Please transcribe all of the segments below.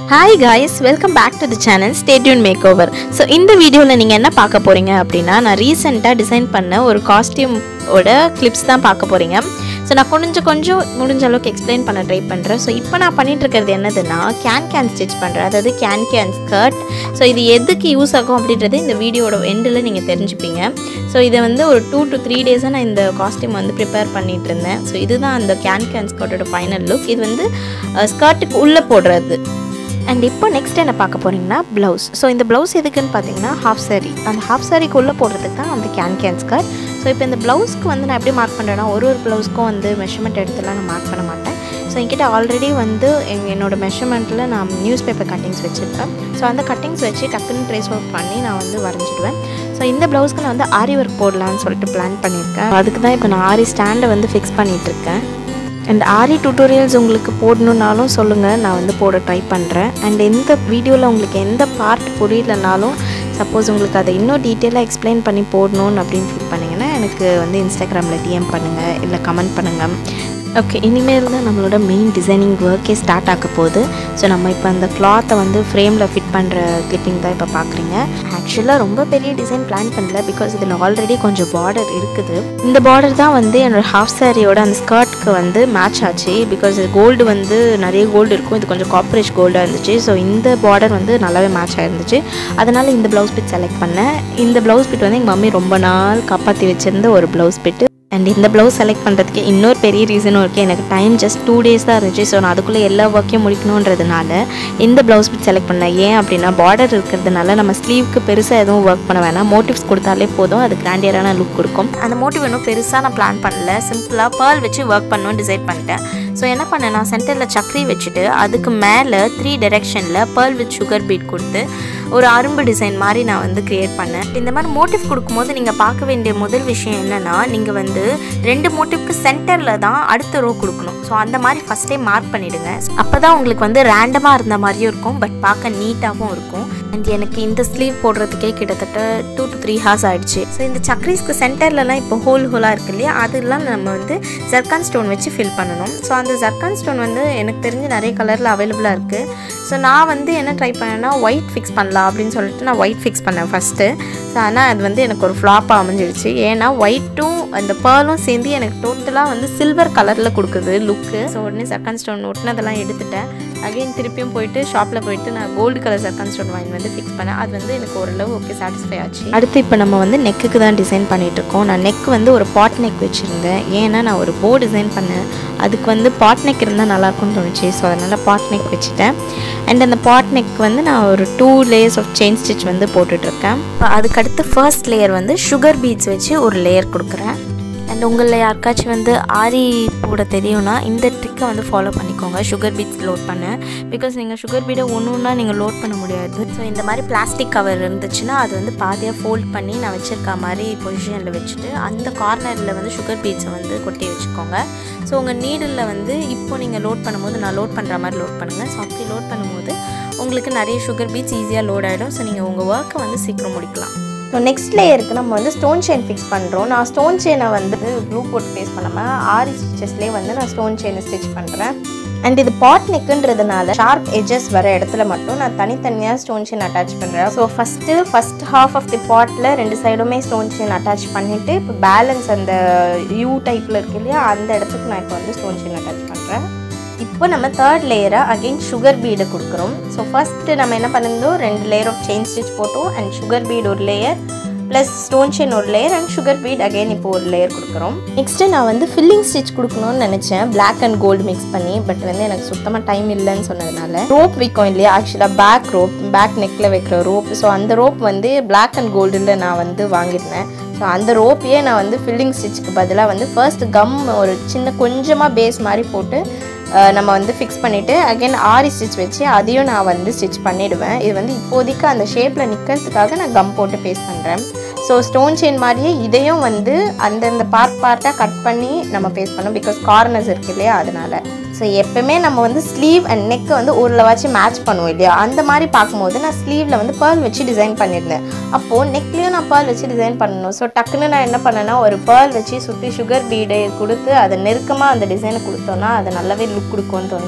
Hi guys, welcome back to the channel Stay Tuned Makeover. So இந்த வீடியோல நீங்க என்ன பார்க்க போறீங்க அப்படினா நான் ரீசன்ட்டா டிசைன் பண்ண ஒரு காஸ்டியூம் ஓட clips தான் பார்க்க போறீங்க. So நான் கொஞ்சம் முடிஞ்ச அளவுக்கு எக்ஸ்பிளைன் பண்ண ட்ரை பண்றேன். So இப்போ நான் பண்ணிட்டு இருக்கிறது என்னதுன்னா கேன் ஸ்டிட்ச் பண்றேன். அதாவது கேன் ஸ்கர்ட். So இது எதுக்கு யூஸ் ஆகும் அப்படின்றது இந்த வீடியோட எண்ட்ல நீங்க தெரிஞ்சுப்பீங்க. So இத வந்து ஒரு 2 to 3 டேஸா நான் இந்த காஸ்டியூம் வந்து ப்ரிப்பேர் பண்ணிட்டு இருந்தேன். So இதுதான் அந்த கேன் ஸ்கர்ட்டோட ஃபைனல் லுக். இது வந்து ஸ்கர்ட்டுக்கு உள்ள போடுறது. And இப்போ நெக்ஸ்ட் என்ன பார்க்க போறீங்கன்னா ப்ளவுஸ். ஸோ இந்த ப்ளவுஸ் எதுக்குன்னு பார்த்தீங்கன்னா ஹாஃப் சாரி. அந்த ஹாஃப் சாரிக்குள்ளே போடுறதுக்கு தான் அந்த கேன் ஸ்கர்ட். ஸோ இப்போ இந்த ப்ளவுஸ்க்கு வந்து நான் எப்படி மார்க் பண்ணுறேன்னா ஒரு ப்ளவுஸ்க்கும் வந்து மெஷர்மெண்ட் எடுத்துலாம் நான் மார்க் பண்ண மாட்டேன். ஸோ என்கிட்ட ஆல்ரெடி வந்து என்னோடய மெஷர்மெண்ட்டில் நான் நியூஸ் பேப்பர் கட்டிங்ஸ் வச்சுருப்பேன். ஸோ அந்த கட்டிங்ஸ் வச்சு டக்குன்னு ட்ரேஸ் ஒர்க் பண்ணி நான் வந்து வரைஞ்சிடுவேன். ஸோ இந்த ப்ளவுஸ்க்கு நான் வந்து ஆரி ஒர்க் போடலான்னு சொல்லிட்டு பிளான் பண்ணியிருக்கேன். அதுக்கு தான் இப்போ நான் ஆரி ஸ்டாண்டை வந்து ஃபிக்ஸ் பண்ணிகிட்ருக்கேன். அண்ட் ஆரி டியூட்டோரியல்ஸ் உங்களுக்கு போடணுன்னாலும் சொல்லுங்கள், நான் வந்து போட ட்ரை பண்ணுறேன். அண்ட் எந்த வீடியோவில் உங்களுக்கு எந்த பார்ட் புரியலனாலும் சப்போஸ் உங்களுக்கு அதை இன்னும் டீட்டெயிலாக எக்ஸ்பிளைன் பண்ணி போடணுன்னு அப்படின்னு ஃபீல் பண்ணிங்கன்னா எனக்கு வந்து இன்ஸ்டாகிராமில் டிஎம் பண்ணுங்கள், இல்லை கமெண்ட் பண்ணுங்கள். ஓகே, இனிமேல் தான் நம்மளோட மெயின் டிசைனிங் ஒர்க்கே ஸ்டார்ட் ஆக போகுது. ஸோ நம்ம இப்போ அந்த கிளாத்தை வந்து ஃப்ரேமில் ஃபிட் பண்ணுற கிளிப்பிங் தான் இப்போ பார்க்குறீங்க. ஆக்சுவலாக ரொம்ப பெரிய டிசைன் பிளான் பண்ணல, பிகாஸ் இதில் ஆல்ரெடி கொஞ்சம் பார்டர் இருக்குது. இந்த பார்டர் தான் வந்து என்னோடய ஹாஃப் சாரியோட அந்த ஸ்கர்ட்க்கு வந்து மேட்ச் ஆச்சு. பிகாஸ் இது கோல்டு வந்து நிறைய கோல்டு இருக்கும், இது கொஞ்சம் காப்பரேஜ் கோல்டாக இருந்துச்சு. ஸோ இந்த பார்டர் வந்து நல்லாவே மேட்ச் ஆகிருந்துச்சு. அதனால் இந்த ப்ளவுஸ் பிட் செலக்ட் பண்ணேன். இந்த ப்ளவுஸ் பிட் வந்து எங்கள் மம்மி ரொம்ப நாள் காப்பாற்றி வச்சுருந்த ஒரு ப்ளவுஸ் பிட்டு. அண்ட் இந்த ப்ளவுஸ் செலக்ட் பண்ணுறதுக்கு இன்னொரு பெரிய ரீசனும் இருக்குது. எனக்கு டைம் ஜஸ்ட் 2 days தான் இருந்துச்சு. ஸோ நான் அதுக்குள்ளே எல்லா ஒர்க்கையும் முடிக்கணுன்றதுனால இந்த ப்ளவுஸ் பிட் செலக்ட் பண்ணேன். ஏன் அப்படின்னா பார்டர் இருக்கிறதுனால நம்ம ஸ்லீவ்க்கு பெருசாக எதுவும் ஒர்க் பண்ண வேணாம், மோட்டிவ்ஸ் கொடுத்தாலே போதும், அது கிராண்டியரான லுக் கொடுக்கும். அந்த மோட்டிவ் இன்னும் பெருசாக நான் பிளான் பண்ணல, சிம்பிளாக பேர்ல் வச்சு ஒர்க் பண்ணணும்னு டிசைட் பண்ணிட்டேன். ஸோ என்ன பண்ணேன், நான் சென்டரில் சக்கரி வச்சுட்டு அதுக்கு மேலே 3 directionல பேர்ல் வித் சுகர் பீட் கொடுத்து ஒரு அரும்பு டிசைன் மாதிரி நான் வந்து க்ரியேட் பண்ணேன். இந்த மாதிரி மோட்டிவ் கொடுக்கும்போது நீங்கள் பார்க்க வேண்டிய முதல் விஷயம் என்னென்னா, நீங்கள் வந்து 2 மோட்டிவ்க்கு சென்டரில் தான் அடுத்த ரோ கொடுக்கணும். ஸோ அந்த மாதிரி ஃபஸ்ட்டே மார்க் பண்ணிவிடுங்க. அப்போ தான் உங்களுக்கு வந்து ரேண்டமாக இருந்த மாதிரியும் இருக்கும், பட் பார்க்க நீட்டாகவும் இருக்கும். அண்ட் எனக்கு இந்த ஸ்லீவ் போடுறதுக்கே கிட்டத்தட்ட 2 to 3 hours ஆகிடுச்சு. ஸோ இந்த சக்கரீஸ்க்கு சென்டர்லலாம் இப்போ ஹோலாக இருக்கு இல்லையா, அதெல்லாம் நம்ம வந்து ஜர்கான் ஸ்டோன் வச்சு ஃபில் பண்ணணும். ஸோ அந்த ஜர்கான் ஸ்டோன் வந்து எனக்கு தெரிஞ்சு நிறைய கலரில் அவைலபிளாக இருக்குது. ஸோ நான் வந்து என்ன ட்ரை பண்ணேன்னா ஒயிட் ஃபிக்ஸ் பண்ணலாம் அப்படின்னு சொல்லிட்டு நான் ஒயிட் ஃபிக்ஸ் பண்ணேன் ஃபஸ்ட்டு. ஸோ ஆனால் அது வந்து எனக்கு ஒரு ஃப்ளாப்பாக அமைஞ்சிடுச்சு. ஏன்னா ஒயிட்டும் அந்த பேர்லும் சேர்ந்து எனக்கு டோட்டலாக வந்து சில்வர் கலரில் கொடுக்குது லுக்கு. ஸோ உடனே ஜர்கான் ஸ்டோன் ஒட்டினதெல்லாம் எடுத்துட்டேன். அகைன் திருப்பியும் போயிட்டு ஷாப்பில் போயிட்டு நான் கோல்டு கலர் ஜர்கான் ஸ்டோன் வாங்கி வந்து ஃபிக்ஸ் பண்ணேன். அது வந்து எனக்கு ஓரளவு ஓகே சாட்டிஸ்ஃபை ஆச்சு. அடுத்து இப்போ நம்ம வந்து நெக்குக்கு தான் டிசைன் பண்ணிகிட்ருக்கோம். நான் நெக் வந்து ஒரு பாட் நெக் வச்சுருந்தேன். ஏன்னா நான் ஒரு போ டிசைன் பண்ணேன், அதுக்கு வந்து பாட் நெக் இருந்தால் நல்லாயிருக்கும்னு தோணுச்சு. ஸோ அதனால் பாட் நெக் வச்சுட்டேன். அண்ட் அந்த பாட் நெக் வந்து நான் ஒரு 2 layers ஆஃப் செயின் ஸ்டிச் வந்து போட்டுட்ருக்கேன். அதுக்கடுத்து ஃபர்ஸ்ட் லேயர் வந்து சுகர் பீட்ஸ் வச்சு ஒரு லேயர் கொடுக்குறேன். அண்ட் உங்களில் யாருக்காச்சும் வந்து ஆரி போட தெரியும்னா இந்த ட்ரிக்கை வந்து ஃபாலோ பண்ணிக்கோங்க, சுகர் பீட்ஸ் லோட் பண்ண. பிகாஸ் நீங்கள் சுகர் பீடை ஒன்றுன்னா நீங்கள் லோட் பண்ண முடியாது. ஸோ இந்த மாதிரி பிளாஸ்டிக் கவர் இருந்துச்சுன்னா அது வந்து பாதியாக ஃபோல்ட் பண்ணி நான் வச்சுருக்க மாதிரி பொசிஷனில் வச்சுட்டு அந்த கார்னரில் வந்து சுகர் பீட்ஸை வந்து கொட்டி வச்சுக்கோங்க. ஸோ உங்கள் நீடில் வந்து இப்போது நீங்கள் லோட் பண்ணும்போது நான் லோட் பண்ணுற மாதிரி லோட் பண்ணுங்கள். ஸோ அப்படி லோட் பண்ணும்போது உங்களுக்கு நிறைய சுகர் பீட்ஸ் ஈஸியாக லோட் ஆகிடும். ஸோ நீங்கள் உங்கள் ஒர்க்கை வந்து சீக்கிரம் முடிக்கலாம். ஸோ நெக்ஸ்ட் லேயருக்கு நம்ம வந்து ஸ்டோன் செயின் ஃபிக்ஸ் பண்ணுறோம். நான் ஸ்டோன் செயினை வந்து க்ளூ போட்டு பேஸ்ட் பண்ணாமல் ஆரி ஸ்டிச்சஸ்லேயே வந்து நான் ஸ்டோன் செயினை ஸ்டிச் பண்ணுறேன். அண்ட் இது பாட் நெக்குன்றதுனால ஷார்ப் எட்ஜஸ் வர இடத்துல மட்டும் நான் தனித்தனியாக ஸ்டோன் செயின் அட்டாச் பண்ணுறேன். So first half of the bottle 2 சைடுமே ஸ்டோன் செயின் அட்டாச் பண்ணிவிட்டு இப்போ பேலன்ஸ் அந்த யூ டைப்பில் இருக்கு இல்லையா, அந்த இடத்துக்கு நான் இப்போ வந்து ஸ்டோன் செயின் அட்டாச் பண்ணுறேன். இப்போ நம்ம 3rd லேயராக அகெயின் சுகர் பீடை கொடுக்குறோம். ஸோ ஃபஸ்ட்டு நம்ம என்ன பண்ணியிருந்தோம், 2 லேயர் ஆஃப் செயின் ஸ்டிச் போட்டோம். அண்ட் சுகர் பீட் ஒரு லேயர் ப்ளஸ் ஸ்டோன் செயின் ஒரு layer and sugar bead again இப்போ ஒரு லேயர் கொடுக்குறோம். நெக்ஸ்ட்டு நான் வந்து ஃபில்லிங் ஸ்டிச் கொடுக்கணும்னு நினச்சேன், பிளாக் அண்ட் கோல்டு மிக்ஸ் பண்ணி. பட் வந்து எனக்கு சுத்தமாக டைம் இல்லைன்னு சொன்னதுனால ரோப் விற்கும் இல்லையா, ஆக்சுவலாக பேக் நெக்கில் வைக்கிற ரோப். ஸோ அந்த ரோப் வந்து பிளாக் அண்ட் கோல்டில் நான் வந்து வாங்கியிருந்தேன். ஸோ அந்த ரோப்பையே நான் வந்து ஃபில்லிங் ஸ்டிச்சுக்கு பதிலாக வந்து ஃபர்ஸ்ட் கம் ஒரு கொஞ்சமாக பேஸ் மாதிரி போட்டு நம்ம வந்து ஃபிக்ஸ் பண்ணிவிட்டு அகைன் ஆரி ஸ்டிச் வச்சு அதையும் நான் வந்து ஸ்டிச் பண்ணிவிடுவேன். இது வந்து இப்போதைக்கு அந்த ஷேப்பில் நிற்கிறதுக்காக நான் கம் போட்டு பேஸ்ட் பண்ணுறேன். ஸோ ஸ்டோன் செயின் மாதிரியே இதையும் வந்து அந்தந்த பார்ட்டாக கட் பண்ணி நம்ம பேஸ்ட் பண்ணோம், பிகாஸ் கார்னர்ஸ் இருக்கு இல்லையா, அதனால். ஸோ எப்போவுமே நம்ம வந்து ஸ்லீவ் அண்ட் நெக்கை வந்து ஓரளவாச்சும் மேட்ச் பண்ணுவோம் இல்லையா, அந்த மாதிரி பார்க்கும்போது நான் ஸ்லீவில் வந்து பேர்ல் வச்சு டிசைன் பண்ணியிருந்தேன். அப்போது நெக்லேயும் நான் பேர்ல் வச்சு டிசைன் பண்ணணும். ஸோ டக்குன்னு நான் என்ன பண்ணேன்னா ஒரு பேர்ல் வச்சு சுற்றி சுகர் பீடை கொடுத்து அதை நெருக்கமாக அந்த டிசைனை கொடுத்தோன்னா அது நல்லாவே லுக் கொடுக்கும்னு தோணுச்சு.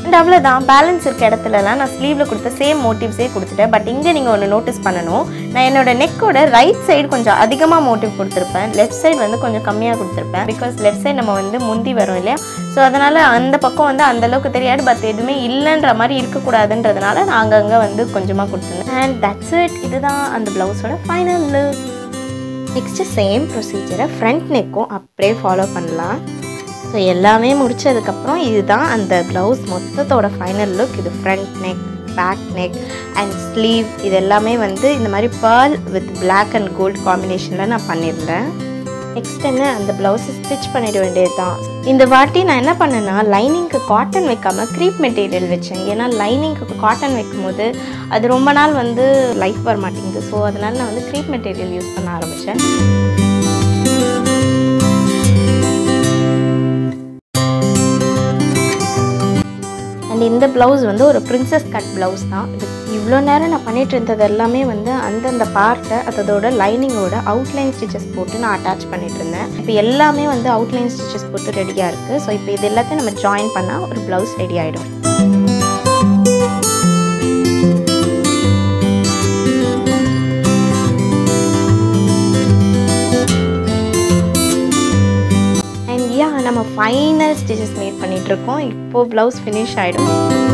அண்ட் அவ்வளோதான். பேலன்ஸ் இருக்க இடத்துலலாம் நான் ஸ்லீவில் கொடுத்த சேம் மோட்டிவ்ஸே கொடுத்துட்டேன். பட் இங்கே நீங்கள் ஒன்று நோட்டீஸ் பண்ணணும், நான் என்னோட நெக்கோட ரைட் சைடு கொஞ்சம் அதிகமாக மோட்டிவ் கொடுத்துருப்பேன், லெஃப்ட் சைடு வந்து கொஞ்சம் கம்மியாக கொடுத்துருப்பேன். பிகாஸ் லெஃப்ட் சைடு நம்ம வந்து முந்தி வரும் இல்லையா, ஸோ அதனால் அந்த பக்கம் வந்து அந்தளவுக்கு தெரியாது. பட் எதுவுமே இல்லைன்ற மாதிரி இருக்கக்கூடாதுன்றதுனால நான் அங்கங்கே வந்து கொஞ்சமாக கொடுத்துருந்தேன். And that's it. இதுதான் அந்த ப்ளவுஸோட ஃபைனல் லுக். நெக்ஸ்ட்டு சேம் ப்ரொசீஜரை ஃப்ரண்ட் நெக்கும் அப்படியே ஃபாலோ பண்ணலாம். ஸோ எல்லாமே முடித்ததுக்கப்புறம் இதுதான் அந்த ப்ளவுஸ் மொத்தத்தோட ஃபைனல் லுக். இது front neck, back neck and sleeve இது எல்லாமே வந்து இந்த மாதிரி pearl with black and gold காம்பினேஷனில் நான் பண்ணியிருந்தேன். நெக்ஸ்ட் என்ன, அந்த ப்ளவுஸை ஸ்டிச் பண்ணிட வேண்டியது தான். இந்த வாட்டி நான் என்ன பண்ணேன்னா லைனிங்க்கு காட்டன் வைக்காமல் க்ரீப் மெட்டீரியல் வச்சேன். ஏன்னா லைனிங்க்கு காட்டன் வைக்கும் போது அது ரொம்ப நாள் வந்து லைஃப் வர மாட்டேங்குது. ஸோ அதனால் நான் வந்து க்ரீப் மெட்டீரியல் யூஸ் பண்ண ஆரம்பித்தேன். அண்ட் இந்த ப்ளவுஸ் வந்து ஒரு பிரின்சஸ் கட் ப்ளவுஸ் தான். இது இவ்வளோ நேரம் நான் பண்ணிகிட்டு இருந்தது எல்லாமே வந்து அந்தந்த பார்ட்டை அதோட லைனிங்கோட அவுட்லைன் ஸ்டிச்சஸ் போட்டு நான் அட்டாச் பண்ணிகிட்டு இருந்தேன். இப்போ எல்லாமே வந்து அவுட்லைன் ஸ்டிச்சஸ் போட்டு ரெடியாக இருக்குது. ஸோ இப்போ இது எல்லாத்தையும் நம்ம ஜாயின் பண்ணால் ஒரு ப்ளவுஸ் ரெடி ஆகிடும். நம்ம ஃபைனல் ஸ்டிச்சஸ் மேட் பண்ணிகிட்ருக்கோம். இப்போது ப்ளவுஸ் ஃபினிஷ் ஆகிடும்.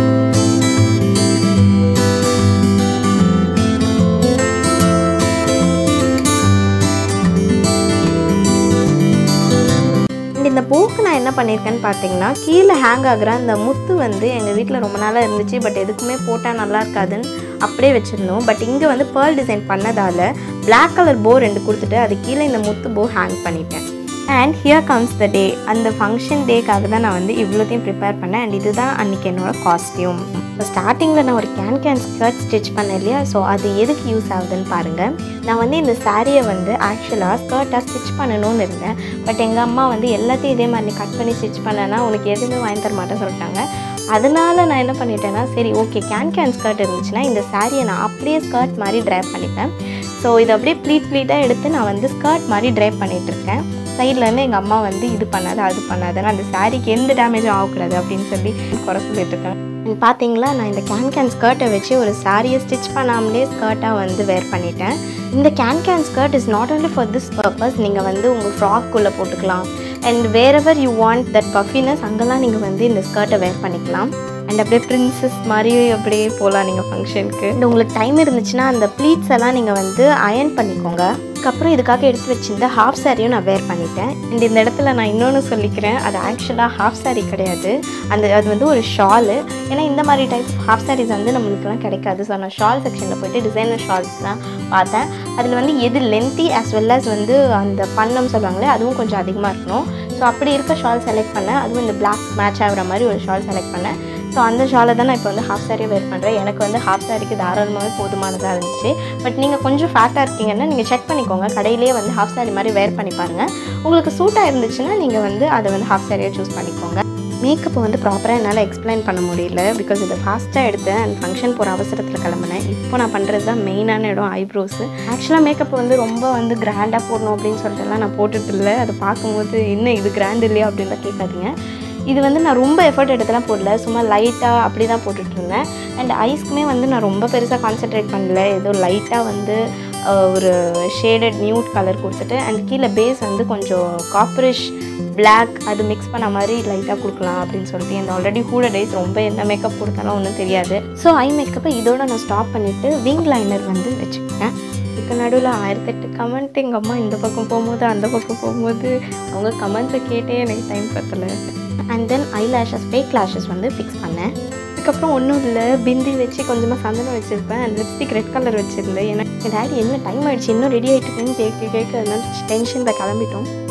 இந்த போக்கு நான் என்ன பண்ணியிருக்கேன்னு பார்த்தீங்கன்னா, கீழே ஹேங் ஆகிற அந்த முத்து வந்து எங்கள் வீட்டில் ரொம்ப நாளாக இருந்துச்சு. பட் எதுக்குமே போட்டால் நல்லா இருக்காதுன்னு அப்படியே வச்சுருந்தோம். பட் இங்கே வந்து பேர்ல் டிசைன் பண்ணதால் பிளாக் கலர் போ 2 கொடுத்துட்டு அது கீழே இந்த முத்து போ ஹேங் பண்ணிட்டேன். And here comes the day. அந்த ஃபங்க்ஷன் டேக்காக தான் நான் வந்து இவ்வளோத்தையும் ப்ரிப்பேர் பண்ணேன். அண்ட் இதுதான் அன்றைக்கி என்னோடய காஸ்டியூம். இப்போ ஸ்டார்டிங்கில் நான் ஒரு கேன் ஸ்கர்ட் ஸ்டிச் பண்ணேன் இல்லையா, ஸோ அது எதுக்கு யூஸ் ஆகுதுன்னு பாருங்கள். நான் வந்து இந்த சாரியை வந்து ஆக்சுவலாக ஸ்கர்ட்டாக ஸ்டிச் பண்ணணும்னு இருந்தேன். பட் எங்கள் அம்மா வந்து எல்லாத்தையும் இதே மாதிரி கட் பண்ணி ஸ்டிச் பண்ணேன்னா உனக்கு எதுவுமே வாங்கி தர மாட்டேன்னு சொல்லிட்டாங்க. அதனால் நான் என்ன பண்ணிட்டேன்னா, சரி ஓகே கேன் ஸ்கர்ட் இருந்துச்சுன்னா இந்த சாரியை நான் அப்படியே ஸ்கர்ட் மாதிரி ட்ரைப் பண்ணிப்பேன். ஸோ இதை அப்படியே ப்ளீட்டாக எடுத்து நான் வந்து ஸ்கர்ட் மாதிரி ட்ரைப் பண்ணிகிட்ருக்கேன். சைட்லேருந்து எங்கள் அம்மா வந்து இது பண்ணாது அது பண்ணாதுன்னா அந்த சாரீக்கு எந்த டேமேஜும் ஆகக்கூடாது அப்படின்னு சொல்லி குறை சொல்லிட்டுருக்கேன். பார்த்தீங்களா, நான் இந்த கேன் ஸ்கர்ட்டை வச்சு ஒரு சாரியை ஸ்டிச் பண்ணாமலே ஸ்கர்ட்டாக வந்து வேர் பண்ணிட்டேன். இந்த can skirt is not only for this purpose. நீங்கள் வந்து உங்கள் ஃப்ராக்குள்ளே போட்டுக்கலாம். And wherever you want that puffiness அங்கெல்லாம் நீங்கள் வந்து இந்த ஸ்கர்ட்டை வேர் பண்ணிக்கலாம். அண்ட் அப்படியே பிரின்சஸ் மாதிரி அப்படியே போகலாம் நீங்கள் ஃபங்க்ஷனுக்கு. அண்ட் உங்களுக்கு டைம் இருந்துச்சுன்னா அந்த ப்ளீட்ஸ் எல்லாம் நீங்கள் வந்து அயர்ன் பண்ணிக்கோங்க. அதுக்கப்புறம் இதுக்காக எடுத்து வச்சிருந்த ஹாஃப் சாரியும் நான் வேர் பண்ணிட்டேன். அண்ட் இந்த இடத்துல நான் இன்னொன்று சொல்லிக்கிறேன், அது ஆக்சுவலாக ஹாஃப் சாரி கிடையாது, அது வந்து ஒரு ஷாலு. ஏன்னா இந்த மாதிரி டைப் ஹாஃப் சாரீஸ் வந்து நம்மளுக்குலாம் கிடைக்காது. ஸோ நான் ஷால் செக்ஷனில் போய்ட்டு டிசைனர் ஷால்ஸ்லாம் பார்த்தேன். அதில் வந்து எது லென்த்தி ஆஸ் வெல் அஸ் வந்து அந்த பன்னம் சொல்லுவாங்களே அதுவும் கொஞ்சம் அதிகமாக இருக்கணும். ஸோ அப்படி இருக்க ஷால் செலக்ட் பண்ணேன். அதுவும் இந்த பிளாக் மேட்ச் ஆகிற மாதிரி ஒரு ஷால் செலக்ட் பண்ணேன். ஸோ அந்த ஷாலை தான் நான் இப்போ வந்து ஹாஃப் சாரியை வேர் பண்ணுறேன். எனக்கு வந்து ஹாஃப் சாரிக்கு தாராளமாகவே போதுமானதாக இருந்துச்சு. பட் நீங்கள் கொஞ்சம் ஃபேட்டாக இருக்கீங்கன்னா நீங்கள் செக் பண்ணிக்கோங்க, கடையிலேயே வந்து ஹாஃப் சாரி மாதிரி வேர் பண்ணி பாருங்கள். உங்களுக்கு சூட்டாக இருந்துச்சுன்னா நீங்கள் வந்து அதை வந்து ஹாஃப் சாரியை சூஸ் பண்ணிக்கோங்க. மேக்கப்பை வந்து ப்ராப்பராக என்னால் எக்ஸ்பிளைன் பண்ண முடியல, பிகாஸ் இதை ஃபாஸ்ட்டாக எடுத்தேன் அண்ட் ஃபங்க்ஷன் போகிற அவசரத்தில் கிளம்புனேன். இப்போ நான் பண்ணுறது தான் மெயினான இடம் ஐப்ரோஸு. ஆக்சுவலாக மேக்கப் வந்து ரொம்ப வந்து கிராண்டாக போடணும் அப்படின்னு சொல்லிட்டுலாம் நான் போட்டுட்டு இல்லை. அதை பார்க்கும்போது என்ன இது கிராண்ட் இல்லையா அப்படின்னு தான் கேட்காதீங்க. இது வந்து நான் ரொம்ப எஃபர்ட் எடுத்துலாம் போடல, சும்மா லைட்டாக அப்படி தான் போட்டுட்ருந்தேன். அண்ட் ஐஸ்க்குமே வந்து நான் ரொம்ப பெருசாக கான்சென்ட்ரேட் பண்ணல, ஏதோ லைட்டாக வந்து ஒரு ஷேடட் நியூட் கலர் கொடுத்துட்டு அண்ட் கீழே பேஸ் வந்து கொஞ்சம் காப்பரிஷ் பிளாக் அது மிக்ஸ் பண்ண மாதிரி லைட்டாக கொடுக்கலாம் அப்படின்னு சொல்லிட்டு. இந்த ஆல்ரெடி ஹூடட் ஐஸ் ரொம்ப என்ன மேக்கப் கொடுத்தாலும் ஒன்றும் தெரியாது. ஸோ ஐ மேக்கப்பை இதோட நான் ஸ்டாப் பண்ணிவிட்டு விங் லைனர் வந்து வச்சுக்கிட்டேன். இதுக்கு நடுவில் 1008 கமெண்ட் எங்கள் அம்மா இந்த பக்கம் போகும்போது அந்த பக்கம் போகும்போது அவங்க கமெண்ட்ஸை கேட்டே எனக்கு டைம் பத்தலை. And then eye lashes fake lashes வந்து ஃபிக்ஸ் பண்ணேன். அதுக்கப்புறம் ஒன்றும் இல்லை, பிந்தி வச்சு கொஞ்சமாக சந்தனம் வச்சுருப்பேன் அண்ட் லிப்ஸ்டிக் ரெட் கலர் வச்சுருந்தேன். ஏன்னா என் டேடி என்ன டைம் ஆகிடுச்சு இன்னும் ரெடி ஆகிட்டுருக்குன்னு கேட்க அதனால டென்ஷனில் கிளம்பிட்டோம்.